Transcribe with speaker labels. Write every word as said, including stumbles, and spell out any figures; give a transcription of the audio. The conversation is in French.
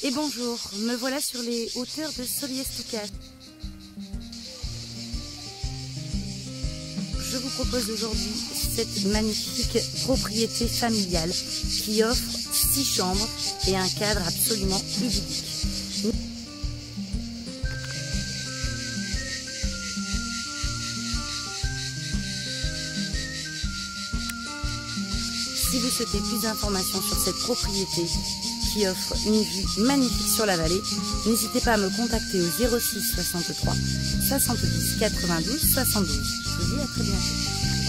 Speaker 1: Et bonjour, me voilà sur les hauteurs de Soliestica. Je vous propose aujourd'hui cette magnifique propriété familiale qui offre six chambres et un cadre absolument idyllique. Si vous souhaitez plus d'informations sur cette propriété qui offre une vue magnifique sur la vallée, n'hésitez pas à me contacter au zéro six soixante-trois soixante-dix quatre-vingt-douze soixante-douze. Je vous dis à très bientôt.